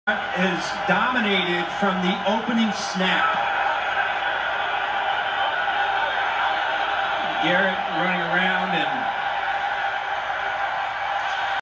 has dominated from the opening snap. Garrett running around